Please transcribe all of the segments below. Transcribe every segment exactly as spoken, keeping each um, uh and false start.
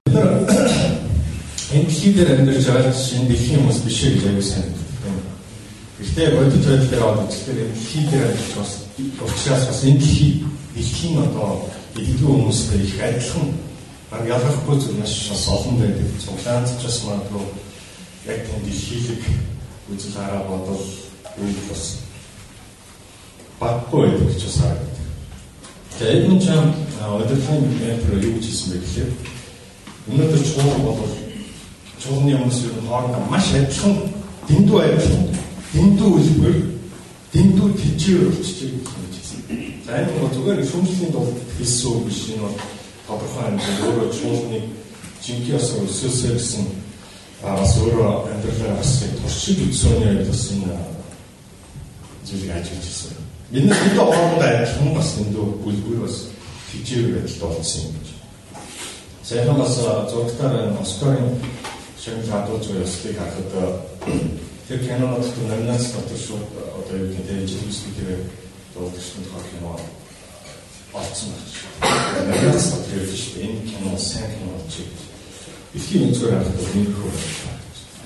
Энэ дэлхийдээр амьдарч байгаа чинь дэлхийн хүмүүс биш ээ гэж аягүй сайн мэддэг. Гэхдээ бодит байдлаар аваад үзэхээр энэ дэлхийдээр амьдарч бас учраас бас энэ дэлхий дэлхийн одоо эдгээр хүмүүстэй их адилхан баг ялгахгүй зүйл маш бас олон байдаг. Цуглаанд ч бас магадгүй яг энэ дэлхийлэг үзэл хараа бодол үйл бас баггүй байдаг гэж бас харагдав. Тэгээд энэ ч өдөртний метро юу гэж хэлсэн бэ гэхээр өнөөдөр чуулган бол чуулганы хүмүүс ер нь хоорондоо маш адилхан дэндүү адилхан дэндүү үлбэр дэндүү тэжээр болчихж байгаа юм хэлсэн. За энэ бол зүгээр шүүмжлэлийн тулд хэлсэн үг биш. Энэ бол тодорхой хэмжээнд өөрөө чуулганы жинхэнэ ясаа өсөөсөө гэсэн бас өөрөө амьдралаа бас туршиж үзсэн юм бас энэ зүйлийг ажиглаж ирсэн. Энэ нь дэндүү хоорондоо адилхан бас дэндүү үлбэр бас тэжээр адилхан болсон юм гэж. Сайхан бас зургатаар Оскарын шагнал хадгалж байгаа ёслыг харахад тэр кинонод номинац дотор шууд одоо юу гэдэг нь жишээлбэл дуулагчдад хаа кино олцсон байна. Номинац дотор юу шүү дээ энэ кино сайн кино болж байна. Дэлхийн өнцгөр харахад энэ хөө байна.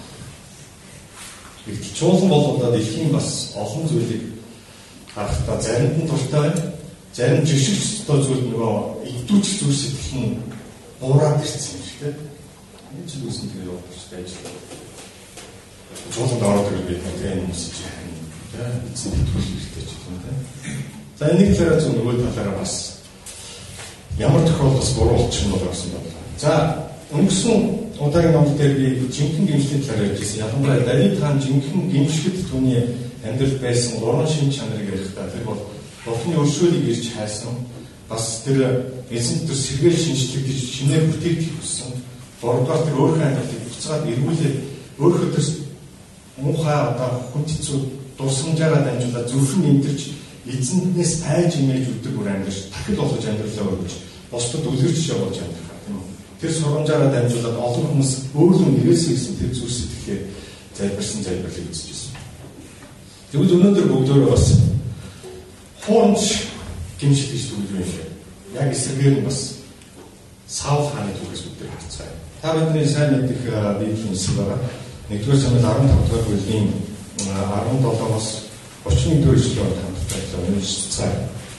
Их чуулган бол одоо дэлхийн бас олон зүйлийг харахад заримд нь туртай байна. Зарим жишгч одоо зүйл нөгөө идүүч зүйл сэтгэл нь уураад ирсэн юм шиг тийм. Энэ ч үсэн тэгээ явуулчихсан ажил. Чуулганд ороод ирэх бид нэг юм үсэж байна. Тийм эцэг төлөв хэрэгтэй ч юм тийм. За энийг талаараа зөв нөгөө талаараа бас ямар тохиолдол бас буруу болчих нь болсон байна. За өнгөрсөн удаагийн номлол дээр би жинхэнэ гимшлийн талаар ярьжсэн. Ялангуяа Давид хаан жинхэнэ гимшгэд түүний амьдрал байсан гурван шин чанарыг ярихдаа тэр бол Бурхны өршөөлийг ирж хайсан. Бас тэр эзэнт төр сэргээл шинжлэх гэж шинээр бүтээгдэх хүссэн. Гуравдугаар тэр өөрийнхөө амьдралыг буцаад эргүүлээд өөрийнхөө тэр муухай одоо хүн хэцүү дурсамжаараа дамжуулаад зүрхэн нэмтэрч эзэнтнээс айж имэж өгдөг бүр амьдарч дахил болгож амьдралаа өргөж бусдад үлгэрч явуулж амьдрах тийм үү. Тэр сургамжаараа дамжуулаад олон хүмүүс өөрлөө нэрээсээ гэсэн тэр зүйл сэтгэлээ залбирсан залбирлыг үзэж байна. Тэгвэл өнөөдөр бүгдөө бас хуунч гимшил гэж төгөлж байна шээ. Яг эсрэгээр нь бас Саул хааны түүхээс бүгд харцгаая. Та бидний сайн мэдих Библийн хэсэг байгаа. нэгдүгээр Самуэль арван тав дугаар бүлгийн арван долоос орчим нэгдүгээр эшлэлээр хамтдаа уншицгаая.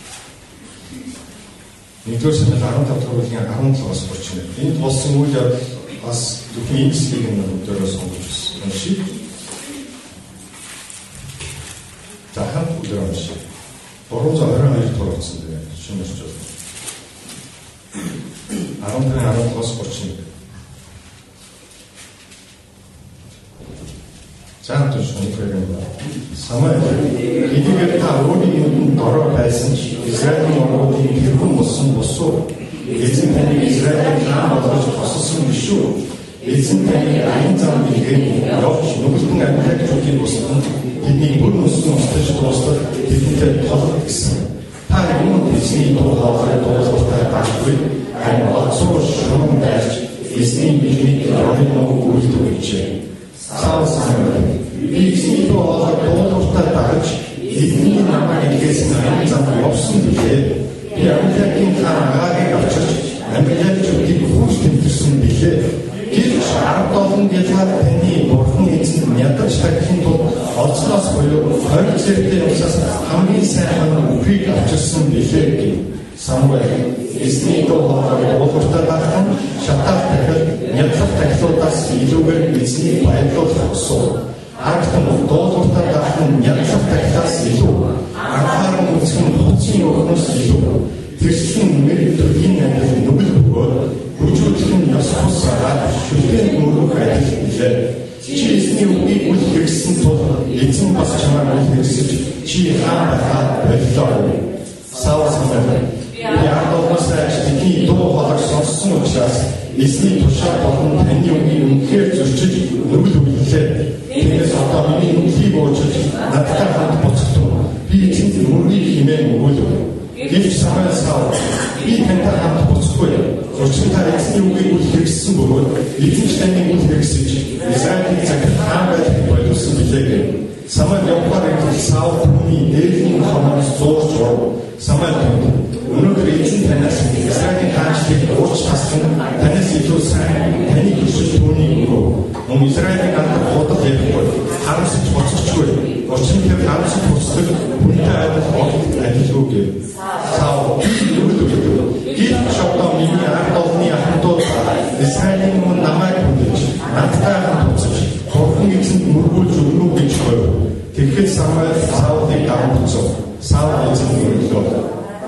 нэгдүгээр Самуэль арван тав дугаар бүлгийн арван долоос орчим. Энд болсон үйл явдал бас зөвхөн энэ хэсгийг нь өдөрөө сонгож уншия. За хамт өдөрөө уншия. гурван зуун оройн хоёр дугаар болсон дээ. Шинэрч байна. арван дөрөв арван долоос орчим. Цаант шунхэр юм байна. Самуэль эдгээр та өөрийн нүдэнд дорой байсан ч Израилийн орнуудын хэрхэн болсон босуу. Эзэн таныг Израилийн хаан болгож боссон биш үү? Эзэн таныг аян зам билгэн явж нүгэлтэн амьтлагч үгийн босдон тэдний бүр нүсэн устж дуустал тэдэнтэй толгой гэсэн. Та юунд эзний дуу хоолой дуулахтай байхгүй харин олцоо шугам дайрч эзний бидний орон нууг үлдэх гэжээ. Саул Самуэль би эзний дуу хоолой дуулахтай дагаж эзний намайг ингээс аян зам явсан билээ. Би амьтлагийн хаагааг авчирч амьтлагч үгийг хурц тэмдэрсэн билээ. Гэвч ард олон гэлхад таны бурхан эзэн ядаж тахихын тулд олцноос буюу хориг зэрэгтэй усаас хамгийн сайхан үгийг авчирсан билээ гэв. Самуэль эзний дуу хоолой дуулахтай дагах нь шатаах дахил нядлах тахилуудаас илүүгээр эзний баярлуулах асуу. Аргатан дуулахтай дагах нь нядлах тахилаас илүү анхаарал үзэх нь хуцын өхнөөс илүү тэрсэн мэрэг төргийн амьдрал нүгэл бөгөөд хүчрүүлэх нь ёс хусаад шүлгээр мөрөх адил билээ. Чи эзний үгийг үл хэрэгсэн тул эзэн бас чамайг үл хэрэгсэж чи хаан байхад боллоо. Саул Самуэль би ард олноос айж тэдний дуу хоолойг сонссон учраас эзний тушаал болон таны үгийг үнэхээр зөрчиж нүгэл үлдлээ. Тиймээс одоо миний нүглийг уужиж надтай хамт буцагдав. Би эзэнд мөргийг хэмээн өгүүлв. Гэвч Самуэль Саул би тантай хамт буцахгүй. Учир нь та эзний үгийг үл хэрэгссэн бөгөөд эзэн ч таныг үл хэрэгсэж Израилийн захирал хаан байх боловсон билээ. Самуэль явахаар их Саул түүний дээдлийн хомоос зурж урав. Самуэль өнөөдөр эзэн танаас Израилийн хаанчлыг уурч тассан танаас илүү сайн хүн Израилийн ганц худал ярихгүй, харамсаж боцогчгүй, өчнөд харамсаж босдог хүнтэй адил адилгүй гэв. Саул нүгэл өгдөг. Гих шогдоо миний ард олны ахтууд Израилийн хүн намайг хүндэж, надтай хамтж, Бурхан эзэнд мөргүүлж өгнө үү гэж hỏi. Тэгэхэд Самуэль Саулыг дагуулсан. Саул эзэнд мөргөлөө.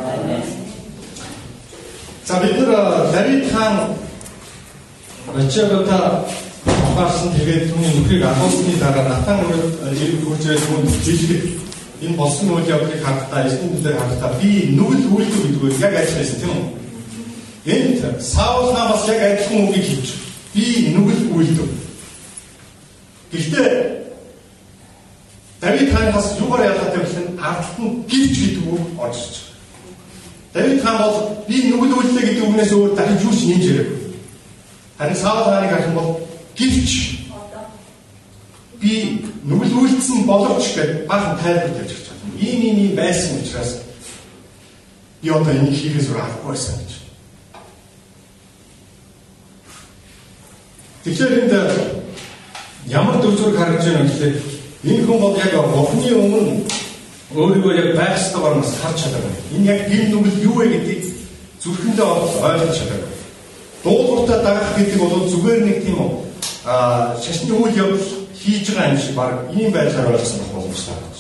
За бид нар Давид хаан Бачагата хаваарсан тэгээд түүний нөхрийг агуулсны дараа Натан ирэх хүчээр түүнд жилиг энэ болсон үйл явдлыг харахтаа эзэн дээр харахтаа би нүгэл үйлдэл гэдгийг яг ажилласан тийм үү? Энд Саул намаас яг адилхан үгийг хэлж би нүгэл үйлдэл. Гэхдээ Давид хаанаас юугаар ялгаатай вэ гэвэл ард нь гівч гэдэг үг орж ирж байна. Давид хаан бол би нүгэл үйлдэл гэдэг үгнээс өөр дахиж юу ч нэмж ирээгүй. Харин Саул хааныг харах юм бол гівч би нүгэл үйлдсэн боловч гэдэг баахан тайлбар тавьж өгч байна. Ийм ийм ийм байсан учраас би одоо энийг хийхээс өөр аргагүй байсан гэж. Тэгэхээр энд ямар төвчөр харж байгаа юм гэхэлээ энэ хүн бол яг Бурхны өмнө өөрийгөө яг байх ёстойгоор бас харж чадаагүй. Энэ яг гин нүгэл юу вэ гэдгийг зүрхэндээ ойлгож чадаагүй. Дуулууртаа дагах гэдэг бол зүгээр нэг тийм үү аа шашны үйл явдал хийж байгаа юм шиг баг ийм байдлаар ойлгосон болох боломжтой байна.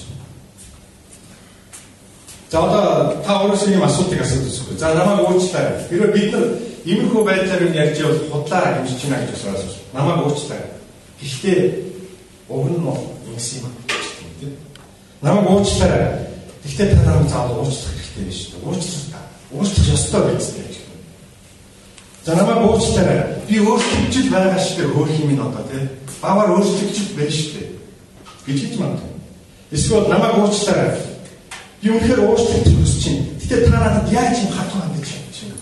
За одоо та өөрөөсөө ийм асуултыг асууж үзвэл за намайг уучлаарай. Хэрвээ бид нар иймэрхүү байдлаар юм ярьж явал худлаа хэмжиж байна гэж асууж намайг уучлаарай. Гэхдээ уг нь ингэсэн юм тийм. Намайг уучлаарай. Гэхдээ та намайг заавал уучлах хэрэгтэй биш үү? Уучлах та. Уучлах ёстой биз дээ. За намайг уучлаарай. Би өөрчлөгчл байгаа шиг хөөх юм ин одоо тийм. Бавар өөрчлөгчл байж штэ. гэж хэлж магадгүй. Эсвэл намайг уучлаарай. Би үнэхээр уучлах хүсэж чинь. Гэтэ та надад яаж юм хатуу хандаж чинь.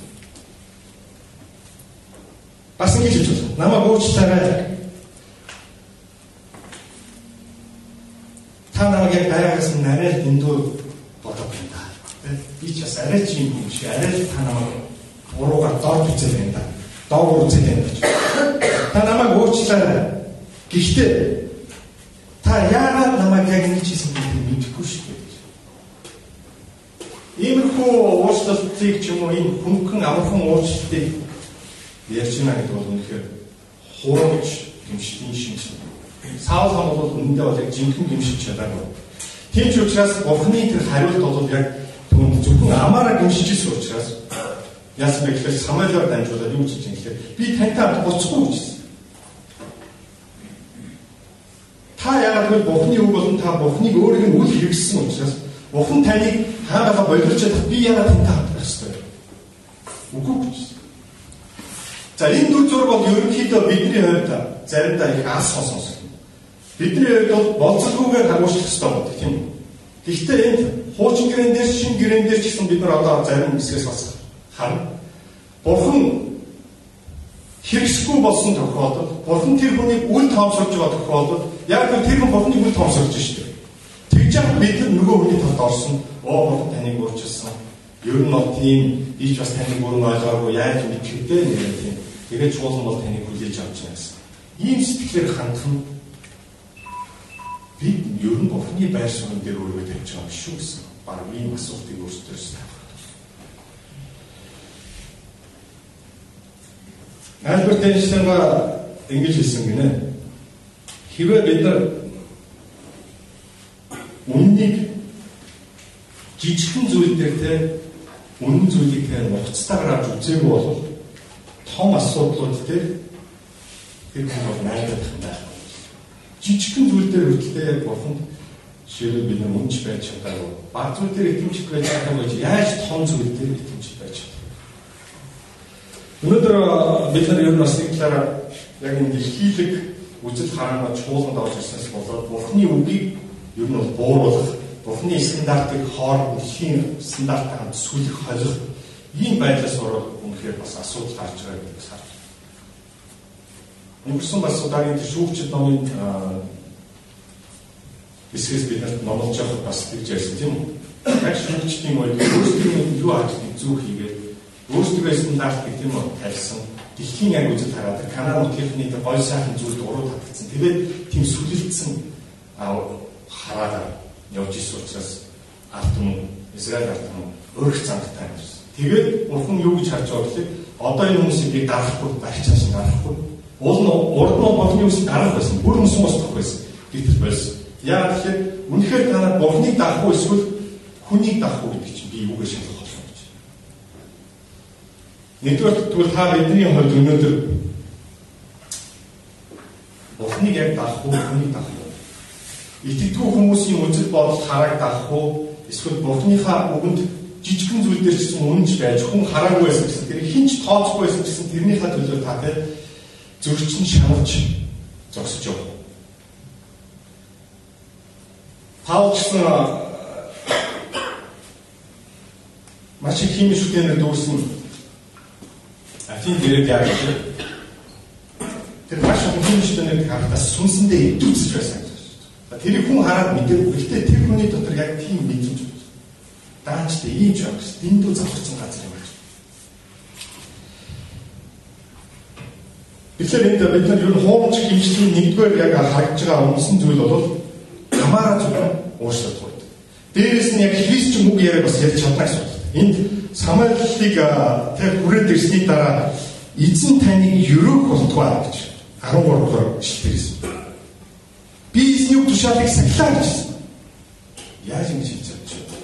Бас ингэж хэлж байна. Намайг уучлаарай. Та намайг яг байгаас нь арай дэндүү бодоод байна. Би ч бас арай ч юм шиг арай та намайг уруугаар доор бичээд байна да. Доогуур үзээд байна гэж. Та намайг уучлаарай. Гэхдээ та яагаад намайг яг ингэж хийсэн гэдгийг мэдэхгүй шүү дээ. Иймэрхүү уучлалтыг ч юм уу энэ хөнгөн амархан уучлалтыг ярьж байна гэдэг бол үнэхээр хуурамч гэмшлийн шинж. Саул хаан бол үнэндээ бол яг жинхэнэ гэмшиж чадаагүй. Тийм ч учраас Бурхны тэр хариулт бол яг түн зөвхөн амаараа гэмшиж ирсэн учраас яасан бэ гэхээр Самуэльор дамжуулаад юу гэж хэлсэн гэхээр би тантай хамт буцахгүй гэжсэн. Та яагаад гэвэл Бурхны үг болон та Бурхныг өөрийг нь үл хэрэгссэн учраас Бурхан таныг хаагаа боловч чадах би яагаад тантай хамт байх ёстой вэ? Үгүй гэжсэн. За энэ дүр зураг бол ерөнхийдөө бидний хувьд заримдаа их аас сонссон. Бидний хувьд бол болцолгүйгээр хангуулах ёстой байдаг тийм үү? Гэхдээ энд хуучин гэрэн дээр шин гэрэн дээр ч гэсэн бид нар одоо зарим хэсгээс бас харна. Бурхан хэрэгсгүй болсон тохиолдолд Бурхан тэр хүнийг үл тоомсорж байгаа тохиолдолд яг тэр хүн Бурханыг үл тоомсорж шүү дээ. Тэгж яах бид нар нөгөө хүний талд орсон. Оо Бурхан таныг уурчилсан. Ер нь бол тийм ийч бас таныг бүрэн ойлгоогүй яаж мэдхийдээ нэр тийм. Тэгээд чуулган бол таныг хүлээж авч байна гэсэн. Ийм сэтгэлээр хандах нь бид ер нь Бурхны байр суурин дээр өөрийгөө тавьж байгаа биш үү гэсэн. Бараг ийм асуултыг өөрсдөөс тавих. Альберт Эйнштейн ингэж хэлсэн гинэ. Хэрвээ бид нар үннийг жижигхэн зүйл дээр те үнэн зүйлийг те нухацтайгаар авч үзээгүй бол том асуудлууд те тэр бол найдах юм байна. Жижигхэн зүйл дээр хүртэл Бурхан жишээлбэл бид нар үнж байж чадаагүй. Баг зүйл дээр итгэмжтэй байж чадаагүй гэж яаж том зүйл дээр итгэмжтэй байж чадах. Өнөөдөр бид нар ер нь бас нэг талаараа яг энэ дэлхийлэг үзэл хараанаа чуулганд орж ирсэнээс болоод Бурхны үгийг ер нь бол бууруулах, Бурхны стандартыг хооронд дэлхийн стандарттай хамт сүлэх холих ийм байдлаас ороод үнэхээр бас асуудал гарч байгаа гэдгийг харж байна. Өнгөрсөн бас удаагийн шүүгчд номын хэсгээс бид нарт номлож явах бас тэгж ярьсан тийм үү? Яг шүүгчдийн үед өөрсдийн юу ажил зүг хийгээд өөрсдөө стандарт гэх юм уу тавьсан. дэлхийн яг үзэл хараад Канада нутгийн гой сайхан зүйл уруу татгдсан. Тэгээд тийм сүлэлцсэн хараад явж ирсэн учраас ард түмэн Израиль ард түмэн өөрх цангтай байсан. Тэгээд бурхан юу гэж харж байгаа гэвэл одоо энэ хүмүүсийг би дарахгүй, барьцааш нь дарахгүй. Уул нь урд нь бурханы хүмүүсийг дарах байсан. Бүр хүмүүс устгах байсан. Гэтэл байсан. Яг тэгэхээр үнэхээр та нар бурханыг даахгүй эсвэл хүнийг даахгүй гэдэг чинь би юугаар шалгах болох юм гэж. Нэгдүгээр тэгвэл та бидний хувьд өнөөдөр бурханыг яг даахгүй, хүнийг даахгүй. Итгэдэггүй хүмүүсийн үзэл бодол харааг даахгүй, эсвэл бурханыхаа үгэнд жижигхэн зүйл дээр ч гэсэн үнэнч байж хүн хараагүй байсан гэсэн тэр хинч тооцохгүй байсан гэсэн тэрнийхээ төлөө та тэ зөрчин шаналж зогсож явах. Паул гэсэн маш их химийн шүтэнээр дүүрсэн Афин дээрээ яг тэр маш их химийн шүтэнээр харахтаа сүнсэндээ идэвхжиж байсан. Тэр хүн хараад мэдээгүй. Гэхдээ тэр хүний дотор яг тийм мэдэмж байна. Даачтай ийм ч агс дэндүү завхарсан газар юм байна. Тэгэхээр энэ бид нар ер нь хуурамч хэмжлийн нэгдүгээр яг харагдж байгаа үндсэн зүйл бол хамаараа зүгээр уушлах байдаг. Дээрээс нь яг христчэн үг яриаг бас ярьж чадна гэсэн үг. Энд Самуэлийг тэр хүрээд ирсний дараа эзэн таныг ерөөх болтугай гэж арван гурав дахь шилжүүлсэн. Би эзний үг тушаалыг сахилаа гэжсэн. Яаж ингэж хийж чадчих вэ?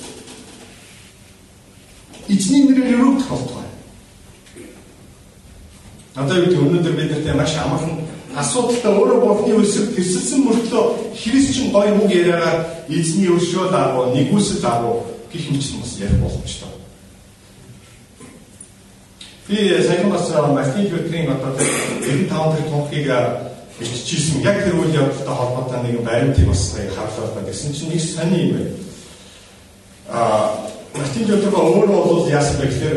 Эзний нэрээр өрөвдөх болтугай. Одоо юу гэдэг өнөөдөр бид нартай маш амархан асуудалтай өөрөө бурхны өсөг тэрсэлсэн мөртлөө христчэн гой үг яриагаар эзний өршөө дагуу нэгүсэл дагуу гэх мэтсэн бас ярих боломжтой. Би саяхан бас Мартин Лютерийн одоо девяносто таван дэх тонхыг биччихсэн. Яг тэр үйл явдалтай холбоотой нэгэн баримтыг бас харлаа байна. Гэсэн чинь нэг сони юм байна. Аа, Мартин Лютер өөрөө бол яасан бэ гэхээр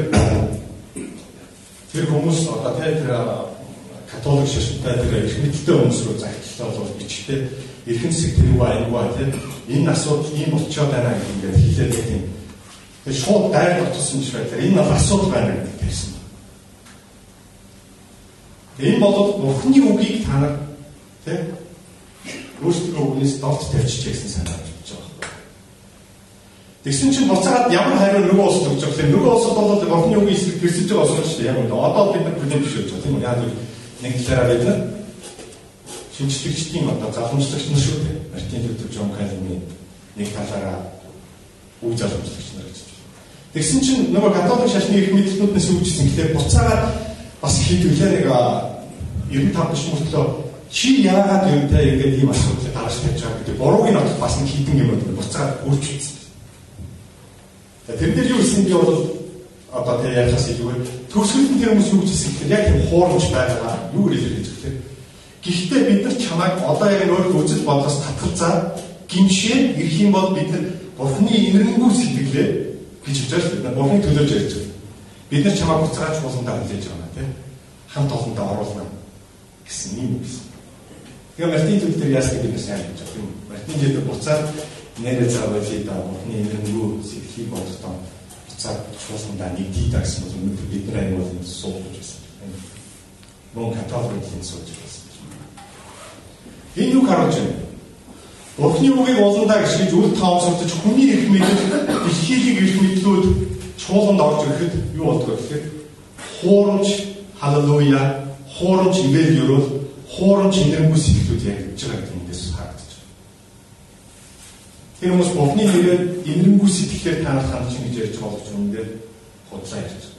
тэр хүмүүс одоо тэр католик шашинтай тэр их мэдтэй хүмүүс рүү загтлаа бол бичгтээ эрхэм засаг тэр юу аюугаа тийм энэ асуудал ийм болчиход байна гэдэг хэлээд тийм. Тэр шууд дайр дотсон ч байлаа. Энэ бол асуудал байна гэдэг хэлсэн. Энэ бол бурхны үгийг та нар тийм өөрсдөө үгнээс довт тавьчих гэсэн санаа авч байгаа. Тэгсэн чинь буцаад ямар хариу нөгөө улсад өгч байгаа юм. Нөгөө улсад бол бурхны үгийг эсрэг тэрсэж байгаа улс шүү дээ. Яг үнэ. Одоо бид нар бүлээн биш гэж байна. Тийм үү? Яг нэг талаараа бид нар шинжлэгчдийн одоо залхамжлагч нар шүү дээ. Мартин Лютер, Джон Калвины нэг талаараа үг залхамжлагч нар гэж байна. Тэгсэн чинь нөгөө католик шашны их мэдлэгнүүднээс үүссэн. Тэгэхээр буцаад бас хийдвэлээ нэг девяносто таван биш мөртлөө чи яагаад юунтай ингэж ийм асуудлыг гаргаж тавьж байгаа гэдэг бурууг нь олох бас нэг хитэн юм байна. Буцаад өөрчлөсөн. Тэр дээр юу гэсэн би бол одоо тэр ярихаас илүүгээр төгсгөлд тэр хүмүүс юу гэж хэлсэн гэхээр яг тийм хуурамч байгаа юу гэж хэлж байгаа. Гэхдээ бид нар чамайг одоо яг энэ өөрийнхөө үзэл бодлоос татгалзаа гимшээ ирэх юм бол бид нар бурхны инэрэнгүй сэтгэлээ гэж хэлж байгаа шүү дээ. Бурхны төлөөж ярьж байгаа. Бид нар чамайг буцааж болондоо хэлж байгаа тийм хамт олондоо оруулна гэсэн юм гэсэн. Тэгээ Мартин Лютер яасан гэдэг нь сайн гэж байна. Мартин Лютер буцаад нэрээ заавал ийдаа бурхны инэрэнгүй сэтгэлийг бодсон буцаад чуулгандаа нэгдий та гэсэн бол өнөөдөр бид нар аймаг бол суулж байсан. Мөн католикийн суулж байсан. Энэ юу харуулж байна? Бурхны үгийг олондаа гიშгэж үл таамсгаж хүний эрх мэдэл дэлхийг эрх мэдлүүд чуулганд орж ирэхэд юу болдог вэ гэхээр хуурамч халелуя хуурамч ивэл ерөөл хуурамч инэрэнгүй сэтгэлүүд яг гэж байгаа гэдэг эндээс харагдаж байна. Тэр хүмүүс бурхны нэрээр инэрэнгүй сэтгэлээр танах хандж ингэж ярьж байгаа болж үнээр худлаа ярьж байна.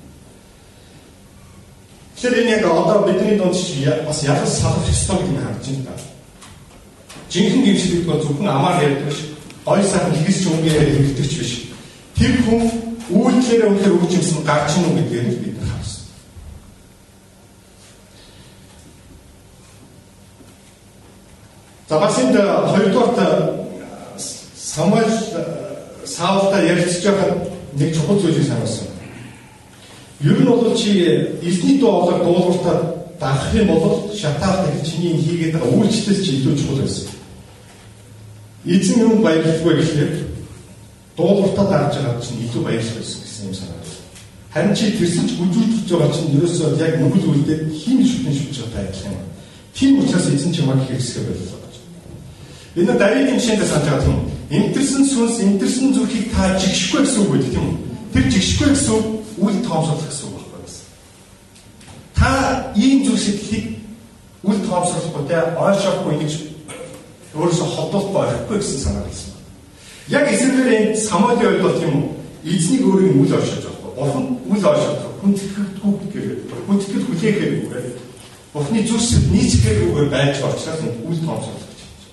Тэгэхээр энэ яг одоо бидний дунд бас ялгаж салах ёстой гэдэг нь харагдаж байна. Жинхэнэ гимшилт бол зөвхөн амаар ярьдаг биш, гой сайхан христч үгээр хэрэгдэгч биш. Тэр хүн үйлдэлээр өнөхөр үгжимсэн гарч ийн үү гэдгээр бид нар харсан. За бас энэ хоёрдугаар Самуэль Саултай ярилцж байхад нэг чухал зүйлийг сануулсан. Ер нь бол чи эзний дуу олог дуулууртаа дагах юм бол шатаал гэж чиний хийгээд байгаа үйлчлэлээс чи илүү чухал байсан. Эзэн юм баярлахгүй гэхлээр дуулууртаа дагж байгаа чинь илүү баярлах байсан гэсэн юм санаа. Харин чи тэрсэн ч үзүүлж байгаа чинь ерөөсөө яг нүгэл үлдээд хин шүтэн шүтж байгаа байх юм. Тийм учраас эзэн чимээ хэрэгсэх байлаа гэж. Энэ Давидын жишээндээ санаж байгаа юм. Энтерсэн сүнс, энтерсэн зүрхийг та жигшгүй гэсэн үг үү тийм үү? Тэр жигшгүй гэсэн үл тоомсоолох гэсэн үг байна. Та ийм зүйл сэтгэлийг үл тоомсоолохгүй те ойшоохгүй гэж өөрөөсөө холдуулах байхгүй гэсэн санаа хэлсэн. Яг эсвэргээр Самуэлийн хувьд бол тийм үү? Эзнийг өөрийн үл ойшоож байгаа. Бурхан үл ойшоож байгаа. Хүндэтгэдэггүй гэхээр, хүндэтгэд хүлээхээргүй. Бурханы зүйлсэд нийцэхээргүй байж байгаа учраас үл тоомсоолох гэж байна.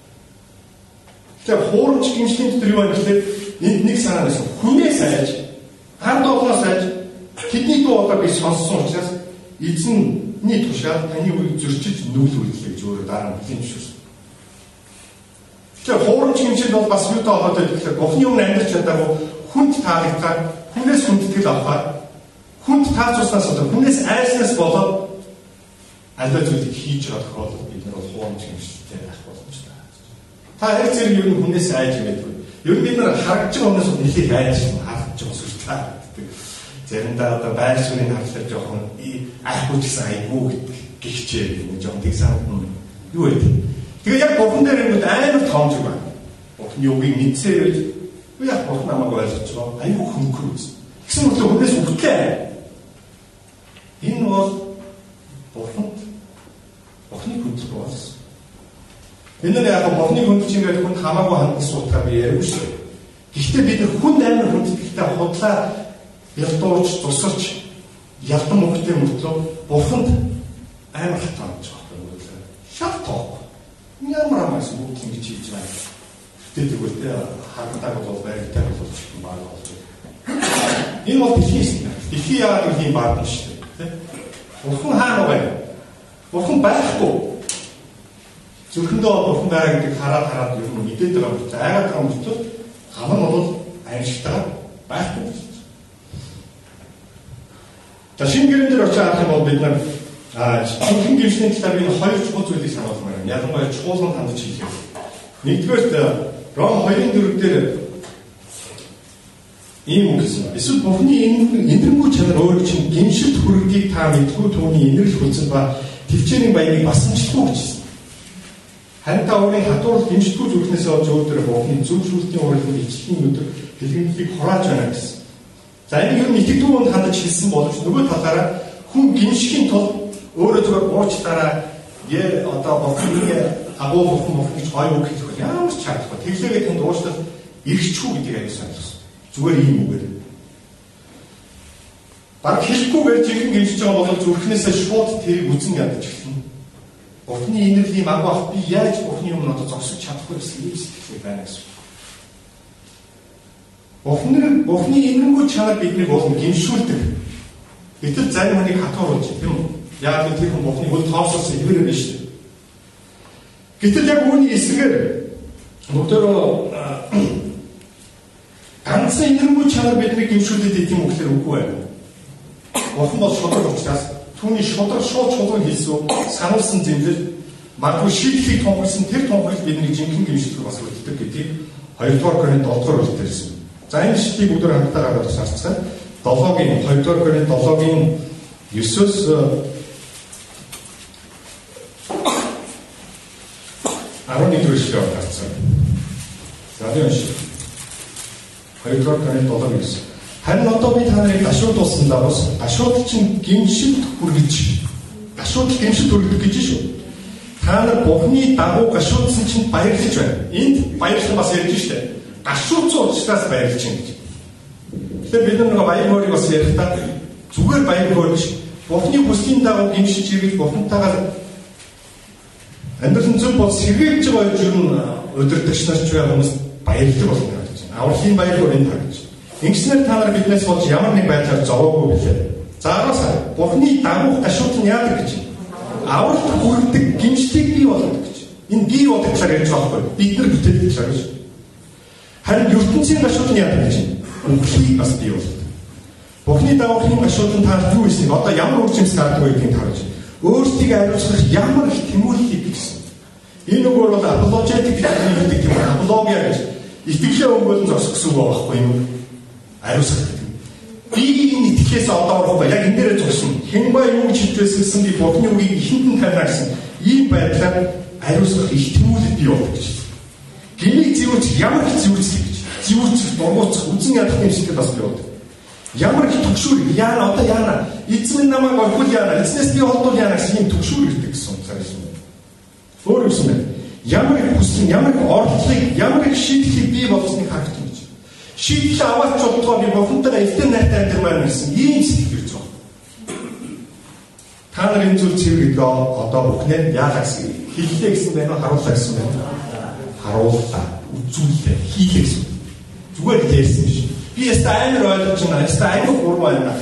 Тэгэхээр хуурамч гимшлийн дотор юу байна гэхээр энд нэг санаа байсан. Хүнээс айж, ард олноос айж, тэдний дуу одоо би сонссон учраас эзэнний тушаал таны үгийг зөрчиж нүүлүүлэх гэж өөрөө дараа нь хэлж шүү. Тэгэхээр хуурамч гимшил бол бас юутай холбоотой гэхээр Бурханы өмнө амьдарч чадаагүй хүнд таалагдаад хүнээс хүндэтгэл авахаар хүнд таацуулснаас болоод хүнээс айснаас болоод аль зүйлийг хийж байгаа тохиолдолд бид нар хуурамч гимшилтэй байх боломжтой. Та яг зэрэг юу хүнээс айж мэдгүй. Ер нь бид нар харагдж байгаа хүнээс нэлээд айж харагдж байгаа сүртэй гэдэг. Заримдаа одоо байр суурийг харлаж жоохон айхгүй ч гэсэн айгүй гэдэг гихчээ юм жоохон тэг санагдана. Юу вэ? Тэгээ яг Бурхан дээр ирэнгүүт амар тоомж байна. Бурханы үгийг мэдсээр би яг Бурхан намайг ойлгож байгаа. Айгүй хөнгөр үз. Гэсэн мэт хүнээс өвтлээ. Энэ бол Бурхан Бурханы хүндрэл болсон. Энэ нь яг Бурханы хүндрэл ингээд хүн хамаагүй хандсан суудгаа би ярихгүй шүү. Гэхдээ бид хүн амар хүндэтгэлтэй худлаа ялдууч, тусарч, ялдан мөнгөтэй мөртлөө Бурханд амар хатааж байгаа юм байна. Шат тоо. Ямар амарс бүгд ингэж хийж байна. Тэгээд тэгвэл хаагтайг бол байртай болж байгаа болж байна. Энэ бол дэлхийс нэ. Дэлхий яагаад ийм баадан шүү дээ. Бурхан хаана байна? Бурхан байхгүй. Зөвхөндөө Бурхан байгаа гэдэг хараад хараад ер нь мэдээд байгаа юм. Айгаад байгаа юм бол хам нь бол аимшигтай байхгүй. За шинэ гэрэн дээр очиж харах юм бол бид нар аа зөвхөн гэрчний талаар энэ хоёр чухал зүйлийг сануулсан байна. Ялангуяа чуулганд хандаж хийх. Нэгдүгээр Ром хоёрын дөрөв дээр ийм үг гэсэн. Эсвэл Бурханы энэргүй чанар өөрөө чинь гиншилт хүргэгийг та мэдгүй түүний инэрл хүлцэн ба төвчээрийн баяныг басамжлахгүй гэж хэлсэн. Харин та өөрийн хатуурал гиншилтгүй зүрхнээс олж өөдрөө Бурханы зөв шүүлтийн урилгын ичлэгийн өдөр хэлгэнлийг хурааж байна гэсэн. За энэ юу нэгдэгдүү хүнд хандаж хэлсэн боловч нөгөө талаараа хүн гиншихийн тулд өөрөө зүгээр уучлаарай. Яа одоо Бурханы агуу Бурхан Бурхан гэж гоё үг хэлэх үү? Ямар ч чадахгүй. Тэглээгээ тэнд уучлал эргэчихүү гэдгийг аяа санагдсан. Зүгээр ийм үгээр. Бараг хэлэхгүйгээр жинхэнэ гинжиж байгаа бол зүрхнээсээ шууд тэрийг үзэн ядаж эхэлнэ. Бурханы инэрлийн агуу ах би яаж Бурханы өмнө одоо зогсож чадахгүй гэсэн ийм сэтгэл байна гэсэн. Бурханы Бурханы инэргүй чанар биднийг болон гиншүүлдэг. Гэтэл зарим хүнийг хатууруулж тийм үү? Яг л тэр хүн Бурханы үл тоосолсон хэвээр байна шүү дээ. Гэтэл яг үүний эсрэгээр бүгдөө ганцхан инэргүй чанар биднийг гиншүүлдэг гэдэг юм үгээр үгүй байна. Бурхан бол шудраг учраас түүний шудраг шууд чулуун хийсэн сануулсан зэмлэл магадгүй шийдлийг тунхагласан тэр тунхаглал бидний жинхэнэ гиншилтийг бас үлддэг гэдгийг хоёрдугаар Коринт долоодугаар бүлэгт хэлсэн. За энэ шийтгийг бүгдээр хамтдаа гаргаж тусаарцгаая. долоогийн хоёрдугаар Коринт долоогийн есөөс арван нэгдүгээр эшлэл гарсан. За энэ шиг хоёрдугаар Коринт долоогийн есөөс. Харин одоо би та нарыг гашуудуулсан дагус гашууд чинь гимшилт хүргэж гашууд гимшилт хүргэх гэж шүү. Та нар Бурханы дагуу гашуудсан чинь баярлаж байна. Энд баярлах бас ярьж штэ. Гашуудсан учраас баярлаж байна гэж. Тэгэхээр бид нэг баяр хөөргийг бас ярихдаа зүгээр баяр хөөр биш. Бурханы хүслийн дагуу гимшиж ирэх Бурхантайгаар амьдрал зөв бол сэргийлж байгаа юм өдөртөгч нар ч байгаа хүмүүс баярлаг болно гэж байна. Авралын баяр хөөр энэ харагдаж. Ингэснээр та нар биднээс болж ямар нэг байдлаар зовоогүй билээ. За араасаа Бурханы дагуух гашууд нь яадаг гэж. Авралт хүрдэг гимшлийг бий болгодог гэж. Энэ бий болгох талаар ярьж байгаа байхгүй. Бид нар бүтээдэг талаар шүү. Харин ертөнцийн гашууд нь яадаг гэж. Үхлийг бас бий болгодог. Бурханы дагуухын гашууд нь та юу хийснийг одоо ямар үржимс гардаг вэ гэдгийг харж. Өөрсдийг ариусгах ямар их тэмүүлхийг гэсэн. Энэ үг бол апологетик гэдэг юм байна. Апология гэж итгэлийн өнгөөлн зогсох гэсэн үг байхгүй юу? Ариусгах гэдэг. Би энэ итгэлээс одоо орох ба яг энэ дээрээ зогсно. Хэн ба юу гэж хэлж байсан би Бурхны үгийг хинтэн тавина гэсэн. Ийм байдлаар ариусгах их тэмүүлэл бий болдог гэж. Гинийг зэвүүрч ямар их зэвүүрчлэх гэж. Зэвүүрчих, дургуутсах, үзэн ядах юм шиг бас бий болдог. Ямар их төгшүүр яана одоо яана эзэн намайг орхил яана эзнээс би холдуул яана гэсэн юм төгшүүр ирдэг гэсэн утгаар юм. Өөр юм байна. Ямар их хүсэл, ямар их орлогыг, ямар их шийдлийг бий болгосныг харагдаж байна. Шийдэл аваач болтгоо би Бурхантайгаа эвтэн найртай амьдрмаар гэсэн ийм сэтгэл ирж байгаа. Та нарын зүйл цэвэр гэдэг одоо бүхнээ яалаа гэсэн хэллээ гэсэн байна харууллаа гэсэн байна. Харууллаа, үзүүллээ, хийлээ гэсэн. Зүгээр хэлсэн биш. Би яста амар ойлгож байна. Яста амар гурван байна.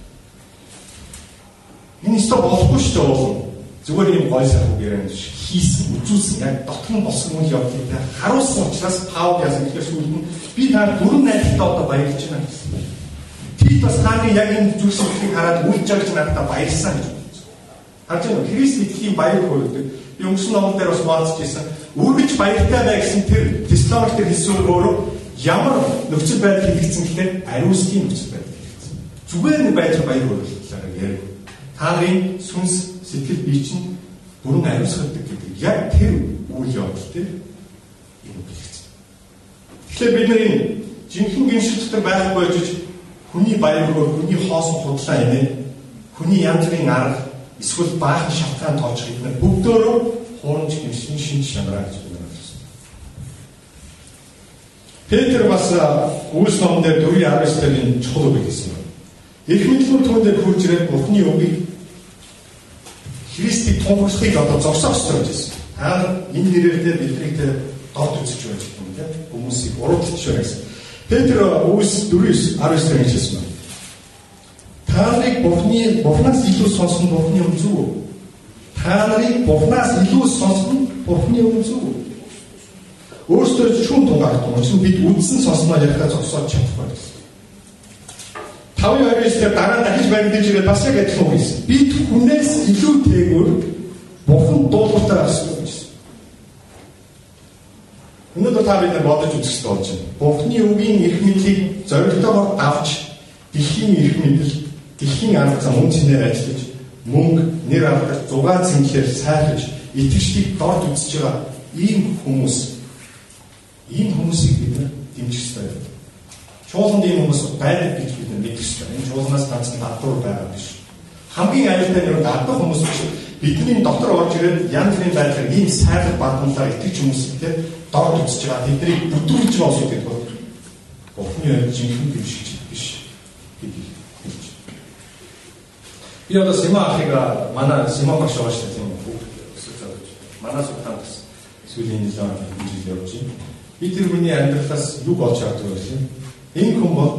Энэ өстө болохгүй шүү дээ. Зүгээр юм гой сайхан гэрэн хийсэн, үзүүлсэн яг дотор нь болсон үйл явдлыг харуулсан учраас Паул яасан гэхээр сүүлд нь би та дөрвөн найртай одоо баярлж байна гэсэн. Тит бас хааны яг энэ зүйлсийг хараад үйл жаргаж надад баярлсан гэж бодсон. Харж байна уу? Христ итгэхийн баяр хүрдэг. Би өнгөрсөн номон дээр бас маалцж байсан. Үргэж баяртай бай гэсэн тэр Тесламент дээр хэлсэн өөрөө ямар нөхцөл байдал хийгдсэн гэхээр ариусгийн нөхцөл байдал хийгдсэн. Зүгээр нэг байдлаар баяр хүргэлтээр ярив. Та нарын сүнс сэтгэл бие чинь бүрэн ариусгадаг гэдэг яг тэр үйл явдал дээр юм хэлсэн. Тэгэхээр бид нар энэ жинхэнэ гиншил дотор байх бойжж хүний баяр хөөр, хүний хоосон худлаа инээ, хүний янз бүрийн арга, эсвэл баахан шалтгаан тоож бид нар бүгдөө хуурамч гиншин шин шанараа гэж бид нар хэлсэн. Петр бас Үлс номон дээр дөрвөн араас дээр энэ чухал үг хэлсэн байна. Ирэх мэдлэг түүн дээр хурж ирээд Бурхны үгийг Христийг тунхаглахыг одоо зогсоох гэж байсан. Та энэ нэрээр биднийг тэр дорд үзэж байж юм тийм хүмүүсийг уруудч байна гэсэн. Петр Үлс дөрвөн араас дээр хэлсэн байна. Та нарыг Бурхны Бурхнаас илүү сонсон Бурхны юм зүг. Та нарыг Бурхнаас илүү сонсон Бурхны юм зүг. Өөрсдөө чүн тунгаах юм чинь бид үдсэн сонсноо ярихаа зогсоод чадахгүй гэсэн. Тавын оройс дээр дараа дахиж баримтаж ирээд бас яг адилхан үг хэлсэн. Бид хүнээс илүүтэйгээр Бурхан дуулууртаа авсан гэсэн. Өнөөдөр та бид нар бодож үзэх хэрэгтэй болж байна. Бурханы үгийн эрх мэдлийг зоригтойгоор авч дэлхийн эрх мэдэл, дэлхийн арга зам үнцнээр ажиллаж, мөнгө, нэр авдар, зугаа цэнгэлээр сайхаж, итгэжлийг дорд үзэж байгаа ийм хүмүүс, ийм хүмүүсийг бид нар дэмжих хэрэгтэй байна. Чуулганд ийм хүмүүс байдаг гэж бид мэдэх хэрэгтэй. Энэ чуулганаас ганцхан татвар байгаа биш. Хамгийн аюултай нь гадах хүмүүс биш. Бидний дотор орж ирээд янз бүрийн байдлаар ийм сайхан бадмалаар итгэж хүмүүстэй дорд үзэж байгаа. Тэднийг бүдүүлж байгаа гэдэг бол Бурхны жинхэнэ гимшиж биш гэдэг хэлж. Би одоо Сима ахыг манай Сима багш байгаа шүү дээ. Тийм үү? Манай султант сүүлийн жил жил явж байна. Би тэр хүний амьдралаас юу болж чаддаг вэ гэвэл энэ хүн бол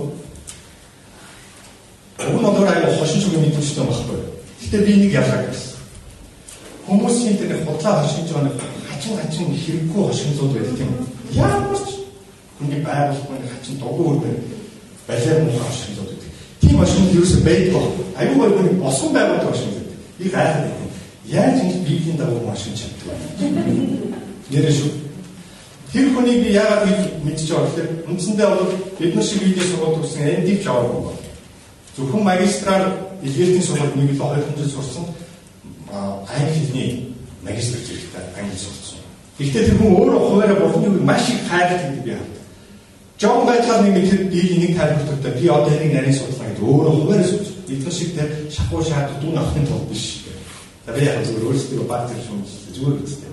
өнөөдөр аяа хошин чуг мэдвчтэй байхгүй. Гэтэ би нэг ялгаа гэсэн. Хүмүүсийн тэр худлаа хошинж байгаа нэг хачин хачин хэрэггүй хошинзууд байдаг юм. Ямар ч хүний байгууллагын хачин дугуй өөр балиар муу хошинзууд байдаг. Тийм хошинз юусе байдаг. Аюу гой нэг босон байгууллагын хошинз байдаг. Би гайхаад байна. Яаж ингэ библийн дагуу хошинж чаддаг вэ? Нэрээ шүү. Тэр хүнийг би яагаад мэдчих байгаа гэхээр үндсэндээ бол бид нар шиг видео сургууль төгссөн энд дэвч аваагүй байна. Зөвхөн магистраар илгээлийн сургуульд нэг л хоёр жил сурсан англи хэлний магистр зэрэгтэй англи сурсан. Гэхдээ тэр хүн өөрөө хуваараа Бурхны үгийг маш их хайрлаж гэдэг би хардаг. Жон байдлаар нэг тэр дийлийг нэг тайлбарлахдаа би одоо энийг нарийн судлаа гэдэг өөрөө хуваараа сүлж. Эдгээр шиг тэр шахуу шаад дүүн авахны тулд биш. За би яг зөвхөн өөрсдөө баг тэр шүүмж зүгээр үстэй.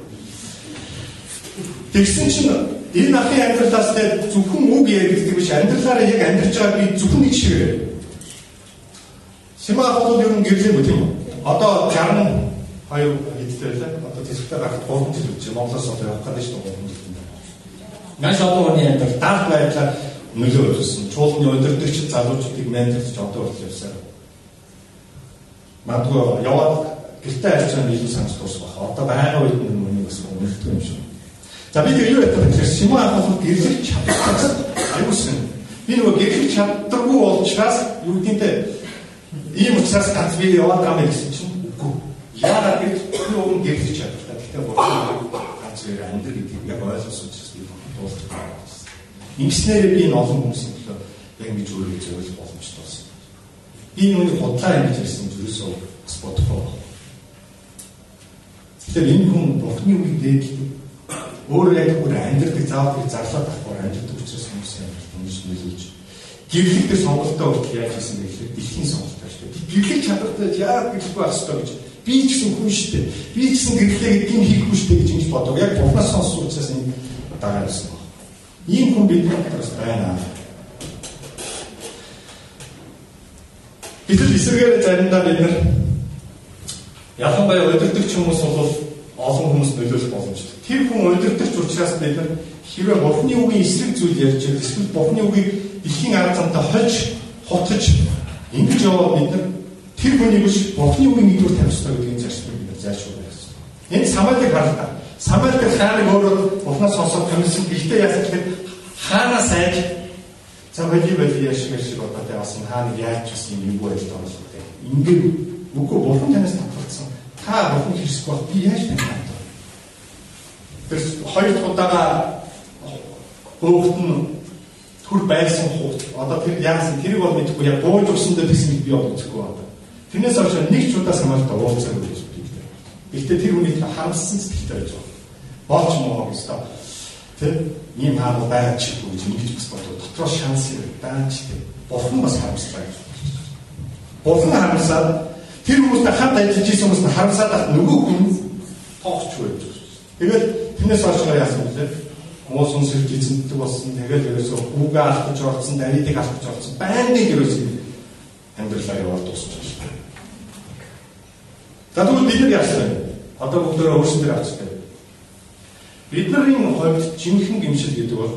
Тэгсэн чинь энэ ахын амьдралаас зөвхөн үг яригддаг биш амьдралаараа яг амьдарч байгаа би зөвхөн нэг шиг. Сима хол ер нь гэрлээ тийм үү? Одоо жарган хоёр хэдтэй байлаа. Одоо тэсгтээ гарах гурван жил үгүй Монголоос одоо явах гэдэг шүү дээ. Маш олон хүний амьдрал дард байдлаар нөлөө өгсөн. Чуулганы удирдагч залуучдыг менторч одоо бол явсаар. Магадгүй яваад гэртээ харьцан илүү санаж дуусах. Одоо байгаа үед нь миний бас үнэлдэг юм шиг. За бид юу яадаг вэ? Сима хол гэрлэж чадсан. Аюусан. Би нөгөө гэрлэж чаддаггүй учраас юу гэдэнтэй ийм учраас ганц би яваад байгаа юм гэсэн чинь үгүй. Яагаад гэвэл би өмнө гэрлэж чаддаг. Гэхдээ Бурхан ганц өөр амьдрал гэдгийг яг ойлгосон учраас би дуусах. Ингэснээр би энэ олон хүмүүсийн төлөө яг ингэж өөрийгөө зөвлөх боломжтой болсон. Би нүуний худлаа ингэж ярьсан зүрхсөө бас бодохгүй. Тэгэхээр энэ хүн Бурхны үгийг дээдлээ. Өөрөө яг бүр амьдрдаг заавал зарлаад авахгүй амьдрдаг учраас хүмүүс юм ингэж нөлөөлж. Гэрлэг дээр сонголтоо өгөх яаж хийсэн бэ гэхээр дэлхийн сонголтоо шүү дээ. Гэрлэг чадвартай яа гэхгүй байх ёстой гэж. Би ч гэсэн хүн шүү дээ. Би ч гэсэн гэрлээ гэдгийг хийхгүй шүү дээ гэж ингэж бодог. Яг Бурхнаас сонссон учраас энэ дараа ирсэн байна. Ийм хүн бидний дотроос байна. Бид эсрэгээр заримдаа бид нар ялангуяа удирдагч хүмүүс бол олон хүмүүс нөлөөлөх боломжтой. Тэр хүн удирдагч учраас бид нар хэрвээ Бурхны үгийн эсрэг зүйл ярьж байгаа эсвэл Бурхны үгийг дэлхийн арга замтай хольж, хотож ингэж яваад бид нар тэр хүнийг биш Бурхны үгийн нэгдүгээр тавих ёстой гэдгийг зарчмыг бид нар заашгүй байх ёстой. Энэ Самуэлийг харлаа. Самуэль тэр хааны өөрөө Бурхнаас сонсоод томилсон. Гэхдээ яасан гэхээр хаанаас айж за wedi wedi яшиг шиг одоо тавьсан хааны яаж ч юм юм байж байгаа юм шиг. Ингээд үгүй Бурхан танаас татгалцсан. Та Бурхан хийсэх бол би яаж таньдаг. Тэр хоёр дахь удаага хөөхт нь түр байсан хууц. Одоо тэр яасан тэрийг бол мэдэхгүй яг бууж өгсөндөө тэгсэн би бол үзэхгүй байна. Тэрнээс хойш нэг ч удаа самаалтаа уулзсан гэж байна. Гэхдээ тэр хүний харамссан сэтгэлтэй байж байгаа. Бооч моо гэстэй. Тэр ийм хаал байж чиг гэж ингэж бас бодоо. Дотроос шанс байна ч тийм. Бурхан бас харамслаа гэж. Бурхан харамсаад тэр хүмүүстэй хамт ажиллаж исэн хүмүүст харамсаад ах нөгөө хүн тоогч байж. Тэгээд тэрнээс хойш яасан бэ? Хүмүүс үнсэрч эзэнтдэг болсон. Тэгээд ерөөсөө хүүгээ алдаж орсон, даридыг алдаж орсон. Байнгын ерөөсөө амьдралаа яваад дуусчихсан. За тэгвэл бид нар яасан бэ? Одоо бүгдөө өөрсдөө авчихсан. Бидний хувьд жинхэнэ гэмшил гэдэг бол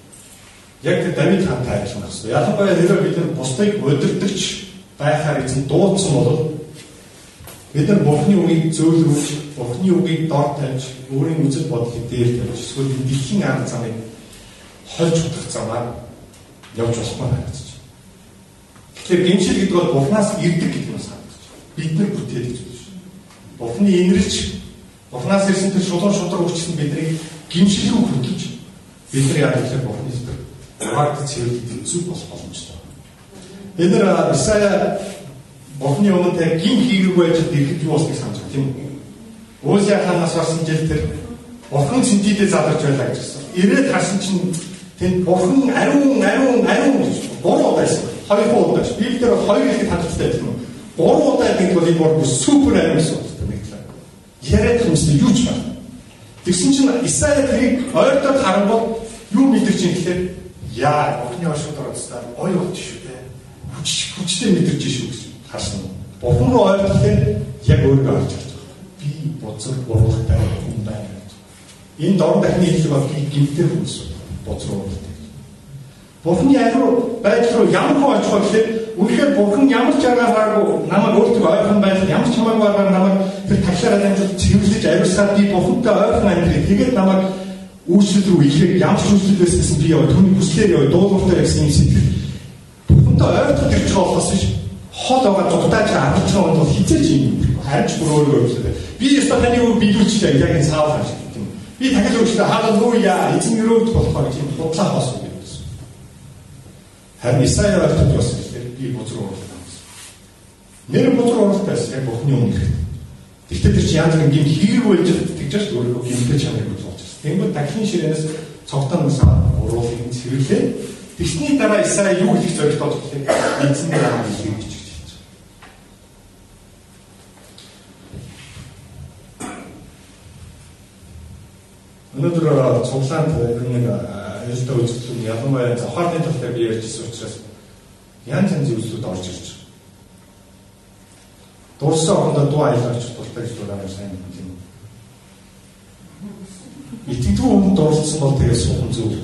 яг тэр Давид хаантай ажиллах хэрэгтэй. Ялангуяа нэрээ бид нар бусдыг удирдахч байхаар эзэн дуудсан бол бид нар Бурхны үгийг зөөлрүүлж, Бурхны үгийг дор тавьж, өөрийн үзэл бодлыг дээр тавьж, эсвэл дэлхийн арга замыг хольж утгах замаар явж болохгүй харагдаж байна. Тэгэхээр гэмшил гэдэг бол Бурхнаас ирдэг гэдэг нь санагдаж байна. Бид нар бүтээдэг зүйл шүү. Бурхны инэрлж, Бурхнаас ирсэн тэр шулуун шудар хүчсэн биднийг гэмшил рүү хөтлөж, бид нар яг л Бурхны зүйл угаард цэвэрлэх зүг болох боломжтой. Бид нар Исая Бурхны өмнө гин хийрэг байж ирэхэд юу болсныг санаж байна тийм үү? Уузя хаанаас орсон жил тэр Бурхан цэнтидээ задарч байлаа гэж хэлсэн. Ирээд харсан чинь тэнд Бурхан ариун ариун ариун гэж гурван удаа хэлсэн. Хоёр удаа ш. Библиэр хоёр хэлэхэд хангалттай тийм үү? Гурван удаа гэдэг бол энэ бол супер ариун гэсэн үг нэг. Яриад хүмүүстэй юу ч байна. Тэгсэн чинь Исая тэрийг ойртоод харангуй юу мэдэрч юм гэхээр яа Бурхны оршууд оролцсон ой бод шүү дээ. Хүч хүчтэй мэдэрч шүү гэж харсан. Бурхан руу ойртоход яг өөрийгөө олж харж байгаа. Би боцор буруутай хүн байна. Энэ дорн дахны хэлэг бол би гинтэр хүнс боцор уутай. Бурханы ариу байдал руу ямар хүн очих вэ гэхээр үнэхээр Бурхан ямар ч аргаараагүй намайг өөртөө ойрхон байх ямар ч хамаагүй аргаар намайг тэр таглаараа дамжуулж цэвэрлэж ариусгаад би Бурхантай ойрхон амьдрэх. Тэгээд намайг үйлчлэл рүү ихээр ямар ч үйлчлэл байсан би яваа түүний хүслээр яваа дуулууртай гэсэн юм сэтгэл. Бурхантай ойрхон ирж байгаа болохоос биш хол байгаа дутааж авч байгаа бол хизээч юм. Харин ч бүр өөрөө өөрчлөлөө. Би ястаа таны үг бидүүлчих яг энэ цаавар хааш гэдэг юм. Би дахиад өөрчлөлөө халелуя эзэн өрөөд болохоор тийм худлаа хосоо гэдэг юм. Харин Исая хэлдэг бас гэхээр би бузруу оруулах гэсэн. Нэр бузруу оруулахтайс яг Бурхны өмнө. Тэгтээ тэр чинь янз бүрийн гин хэрэг болж тэгж ч өөрөө гинтэй чанарыг болж байна. Тэнгүүд дахин ширээнээс цогтоноос уруулын цэвэрлээ. Тэгсний дараа Исая юу хэлэх зорилготой гэхээр эзэн дараа хэлж гэж. Өнөөдөр цуглаанд нэг ээлжтэй үйлчлэл ялангуяа завхааны талаар би ярьжсэн учраас янз янзын үйлчлүүд орж ирж байна. Дурсан орондоо дуу айлгаач дуртай гэж дураар сайн юм тийм. Итгэдэг хүн дурсан бол тэгээс суухан зүйл.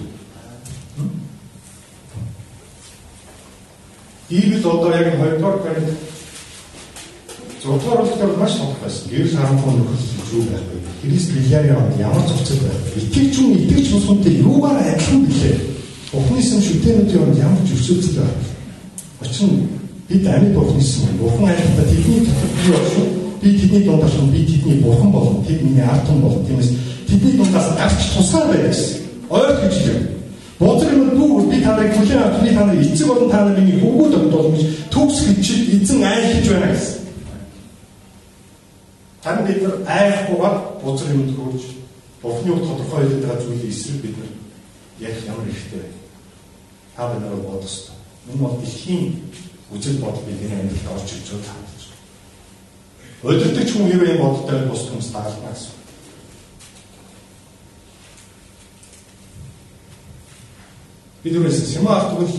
Иймд одоо яг хоёрдугаар гараг зургаар болохоор маш тодорхой байсан. Гэрэл харанхуй нөхөрлөл юу байх вэ? Христ Вилиамд ямар зохицол байх вэ? Итгэж хүн итгэж хүмүүстэй юугаар адилхан билээ? Бурхны сэн шүтэнүүдийн өмнө ямар ч өсөлтөл байх вэ? Учир нь бид амьд Бурхны сэн. Бурхан айлтаа тэдний дотор бий болсон. Би тэдний дундаас би тэдний Бурхан болно. Тэд миний ард түмэн болно. Тиймээс тэдний дундаас гарч тусаа байх гэсэн. Ойлгож хэлээ. Бузар юм бүгд би та нарыг хүлээн авч би та нарыг эцэг болон та нарыг хөвгүүд өгдөл гэж төгс хичил эзэн айлхиж байна гэсэн. Тань бид нар айхгүйгээр бузар юмд хөрж Бурхны үг тодорхой хэлээд байгаа зүйлийг эсрэг бид нар ярих ямар хэрэгтэй вэ? Та бид нарыг бодос. Энэ бол дэлхийн үжил бодол бидний амьдралд орж ирж байгаа таадаж. Өдөртөг хүн хэвээр юм бодолтой бус хүмүүс дагална гэсэн. Бид өөрөөс Сима автгал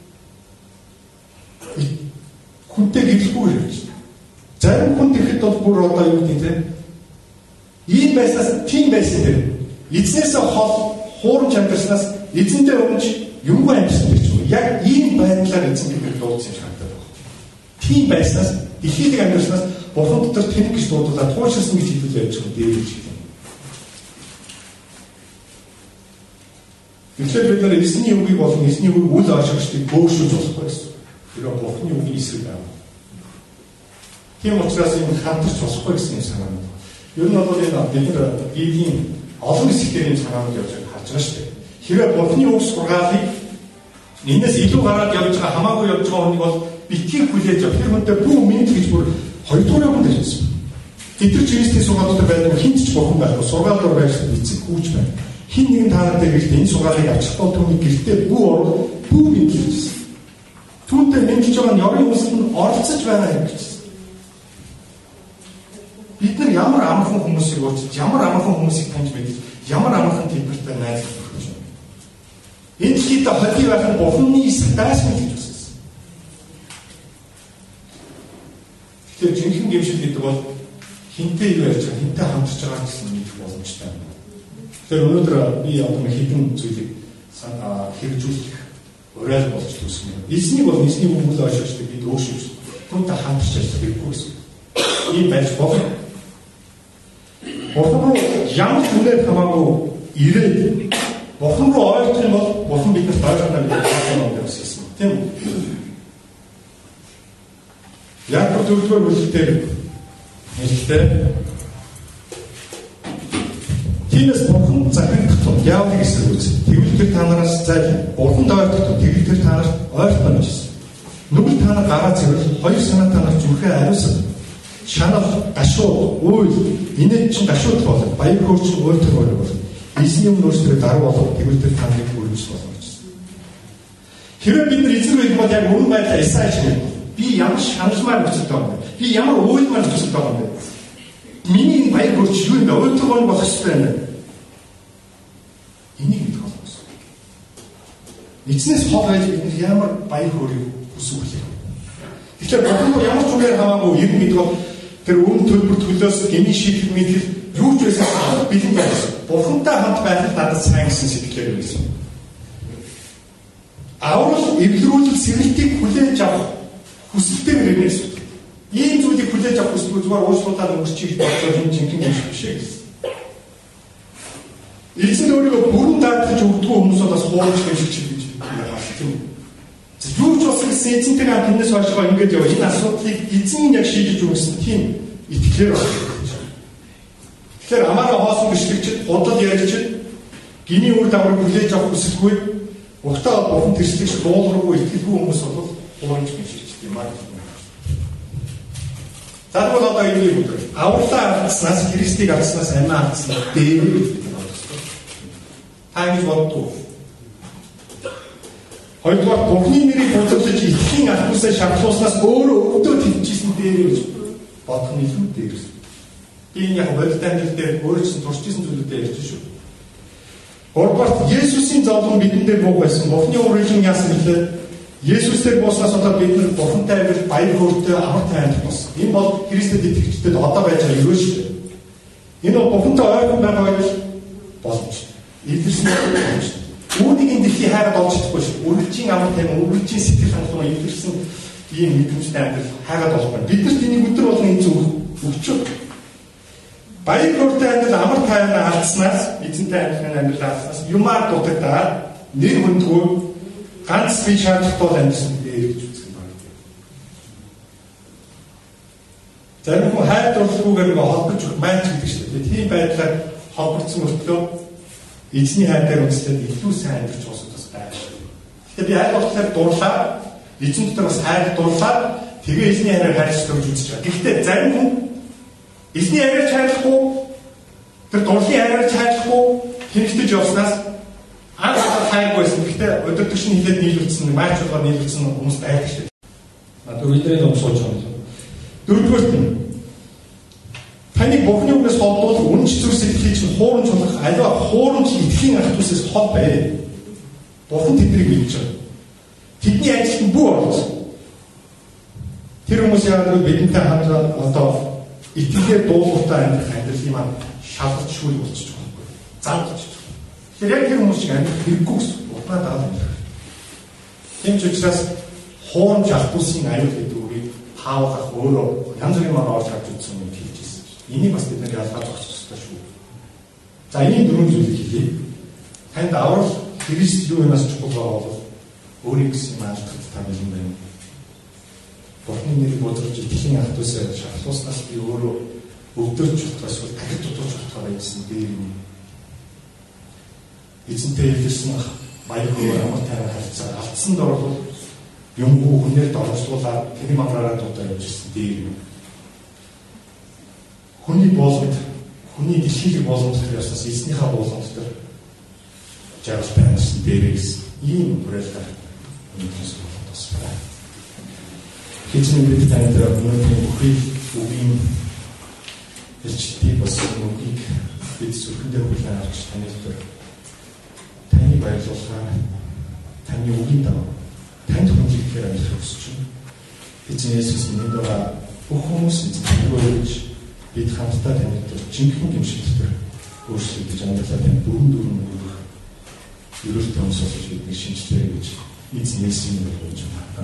хүнтэй гэрлэхгүй гэж. Зарим хүн тэгэхэд бол бүр одоо юу гэдэг вэ? Ийм байснаас тийм байсан дээр эзнээсээ хол хуурч амьдснаас эзэндээ өмч юмгүй амьдсан гэж байна. Яг ийм байдлаар эзэн бидэнд дуудсан юм шаарддаг байна. Тийм байснаас дэлхийд амьдснаас Бурхан дотор тэнэг гэж дуудаад туушилсан гэж хэлж байж байгаа дээр гэж байна. Тэгэхээр бид нар эзний үгийг болон эзний үгийг үл ашигладаг бөөгшүүлж болохгүй гэсэн. Тэр Бурханы үгийн эсрэг байна. Тийм учраас энэ хамтарч болохгүй гэсэн юм санаа байна. Ер нь бол энэ бид нар Библийн олон хэсгээр энэ санаанууд явж байгааг харж байгаа шүү дээ. Хэрвээ Бурханы үг сургаалыг энэс илүү гараад явж байгаа хамаагүй явж байгаа хүнийг бол битгий хүлээж авах. Тэр хүнтэй бүх минь гэж бүр хоёрдугаар хүн хэлсэн. Тэдэр Христийн сургаалууд байдаг хинт ч Бурхан байхгүй. Сургаалаар байсан эцэг хүүч байна. Хин нэгэн таанаар гэрэлтэй энэ сургаалыг авчихсан түүний гэрэлтэй бүх орон бүх минь хэлсэн. Түүнтэй мэдлж байгаа нь ёрын үсэнд оролцож байна гэж. Бид нар ямар амархан хүмүүсийг уулзаж, ямар амархан хүмүүсийг таньж мэдж, ямар амархан тэднэртэй найзлах вэ? Энэ хэд хоцтой байх нь Бурханы эсрэг дайсан гэж үзсэн. Тэгэхээр жинхэнэ гэмшил гэдэг бол хинтээ юу ярьж байгаа, хинтээ хамтарч байгаа гэсэн мэдэх боломжтой байна. Тэгэхээр өнөөдөр би одоо хэдэн зүйлийг хэрэгжүүлэх уриал болж төссөн юм. Эзнийг бол эзний үгэл ашиглаж бид өөршөж түүнтэй хамтарч ажиллах хэрэггүй гэсэн. Ийм байж болно. Бурхан руу ямар хүнээр хамаагүй ирээд Бурхан руу ойлгох юм бол Бурхан биднээс ойлгоно гэж хэлсэн байсан. Тийм үү? Яг бүрдүүлгээр үлдээ хэлтэй. Тиймээс Бурхан захирагдсан яавыг эсрэг үз. Тэгвэл та нараас зайл Бурханд ойлгох тэгвэл тэр та нарт ойлгоно гэсэн. Нүгэл та нар гараа цэвэр хоёр санаа та нар зүрхээ ариусгав. Шанал, гашууд, үйл, инээд чинь гашууд болов, баяр хөөрч өөртөө болов. Эзний өмнө өөрсдөө дарга болов, тэгвэл тэр та нарыг үргэлж болно гэсэн. Хэрвээ бид нар эзэн байх бол яг өрн байдлаа Исаи шиг би ямар шаналмаар нөхцөлтэй байгаа юм бэ? Би ямар уйлмаар нөхцөлтэй байгаа юм бэ? Миний энэ баяр хөөрч юу юм бэ? Өөртөө болох хэрэгтэй юм байна. Энийг мэдэх болно. Эзнээс хол байж бид нар ямар баяр хөөргийг хүсвэл. Тэгэхээр Бурханд ямар ч үгээр хамаагүй юм гэдэг бол тэр өмнө төлбөр төлөөс гэмийн шийдэл мэдлэл юу ч байсан хамт бэлэн байсан. Бурхантай хамт байх нь надад сайн гэсэн сэтгэлээр байсан. Аврал эвлэрүүлэл сэргэлтийг хүлээж авах хүсэлтэй нэрнээс. Ийм зүйлийг хүлээж авах хүсэлгүй зүгээр уучлуудаар өнгөрчих болцоо юм жинхэнэ юм шиг шээ гэсэн. Эзэн өөрийгөө бүрэн даатгаж өгдөг хүмүүсээс бас хуурч гэж хэлж байгаа тийм үү? Юу ч болсон гэсэн эзэнтэйгээ хамт энэс хойшоо ингэж яваа. Энэ асуудлыг эзэн яг шийдэж өгсөн тийм итгэлээр байна. Тэгэхээр амаараа хоосон бичлэгчд, худал ярьчид гиний үр дагаврыг хүлээж авах хүсэлгүй, ухтаа Бурхан тэрслэгч дуулуургүй итгэлгүй хүмүүс бол хуурч биширчд юм аа. Заавал одоо энэ юм уу? Авралаа авснаас Христийг авснаас амиа авснаас дээр тааж боддог. Хоёрдугаар Бурхны нэрийг бузарлаж итгэхийн албасаа шатлууснаас өөрөө өвдөө төвчсэн дээр гэж бодох нь илүү дээр. Энэ яг бодит амьдрал дээр өөрөөс нь туршижсэн зүйлүүдээ ярьж шүү. Гуравдугаар Есүсийн зовлон бидэн дээр бууг байсан. Бурхны урилан яасан гэхлээр Есүсээр бууснаас одоо бид нар Бурхантай авир баяр хөөртэй амар тайван болсон. Энэ бол Христэд итгэгчдэд одоо байж байгаа юу шүү дээ. Энэ бол Бурхантай ойрхон байгаа байж боломж. Илэрсэн боломж. Үүнийг энэ дэлхий хайгаад олж чадахгүй шүү. Үргэлжийн амар тайван, үргэлжийн сэтгэл хангалуун илэрсэн ийм мэдрэмжтэй амьдрал хайгаад болохгүй. Бид нарт энийг өдөр болгон энэ зөв өгчөө. Баяр хөөртэй амьдрал амар тайван алдснаас, эзэнтэй амьдрахын амьдрал алдснаас юмар дутагдаад нэр хүндгүй ганц би шаардлагатай амьдсан дээр гэж үзэх юм байна. Зарим хүн хайр дурлалгүйгээр нэг холбож өгөх маань ч гэдэг шүү дээ. Тийм байдлаар холбогдсон мөртлөө эзний хайр дээр үндэслээд илүү сайн амьдарч уусах бас Тэгээд би аль болохоор дуурлаа, эзэн дотор бас хайр дуурлаа, тэгээ эзний хайраар хайрлах гэж үзэж байгаа. Гэхдээ зарим хүн эзний хайраар хайрлахгүй, тэр дуурлын хайраар хайрлахгүй тэнэгтэж явснаас анх хайргүй байсан. Гэхдээ өдөртөгч нь хилээд нийлүүлсэн, марч болгоод нийлүүлсэн хүмүүс байдаг шүү дээ. А дөрөвдүгээр ном сууж байгаа. Дөрөвдүгээр нь таны Бурхны үгнээс холдуулах үнч зүр сэтгэлийг чинь хууран чулах аливаа хуурамч итгэхийн ах дүүсээс хол бай. Бурхан тэднийг мэдж байгаа. Тэдний ажилд нь бүх орж. Тэр хүмүүс яагаад бидэнтэй хамт одоо итгэлээр дуулууртай амьдрах амьдралын маань шалгалт шүүл болчих жоох байхгүй. Зам болчих жоох. Тэгэхээр яг тэр хүмүүс шиг амьдрах хэрэггүй гэсэн утгаа дагаад амьдрах. Тийм ч учраас хуурамч ах дүүсийн аюул гэдэг үгийг хаавал ах өөрөө янз бүрийн маань орж харж үзсэн юм хэлж ирсэн. Энийг бас бид нэр ялгаж зогсох хэрэгтэй шүү. За энэ дөрвөн зүйлийг хэлье. Танд аврал Христ юу юмас чухал бол өөрийн гэсэн юм алдахад та бэлэн байна. Бурхны нэрийг бодож итгэхийн ах дүүсээ шахлууснаас би өөрөө өвдөрч утгаас бол дахид дутууж утгаа байсан дээр юм. Эзэнтэй хэлсэн баяргүй амар тайван харилцаа алдсанд орвол юмгүй хүнээр доржлуулаад тэний амраараа дуудаа явж ирсэн дээр юм. Хүний боолгод хүний дэлхийг боолгох тэр ясаас эзнийхээ боолгох тэр жааш байсан дээрээс ийм бүрэлдэхүүн өнөөдрөөс болчихсон. Хичнээн бид танд өнөөдрийн бүхий үгийн хэлцэлтийг бас үгийг бид сүрхэндээ хүлээн авч таны дээр таны баярлуулахаа таны үгийн дагуу танд хүндлэхээр амьдрах хүсэж байна. Эзэн Есүс минь даа бүх хүмүүс эзэн өргөж бид хамтдаа таны дээр жинхэнэ гэмшилтээр өөрчлөгдөж амьдралаа тань дөрөв дөрөв өргөх ерөөсөө сонсож бидний шинжлэх гэж эзэн Есүс минь өргөж байна.